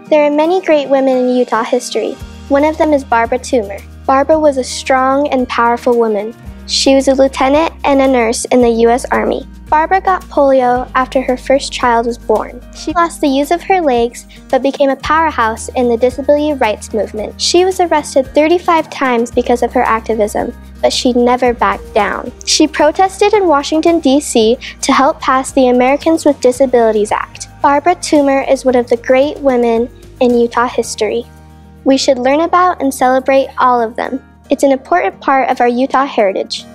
There are many great women in Utah history. One of them is Barbara Toomer. Barbara was a strong and powerful woman. She was a lieutenant and a nurse in the U.S. Army. Barbara got polio after her first child was born. She lost the use of her legs, but became a powerhouse in the disability rights movement. She was arrested 35 times because of her activism, but she never backed down. She protested in Washington, D.C. to help pass the Americans with Disabilities Act. Barbara Toomer is one of the great women in Utah history. We should learn about and celebrate all of them. It's an important part of our Utah heritage.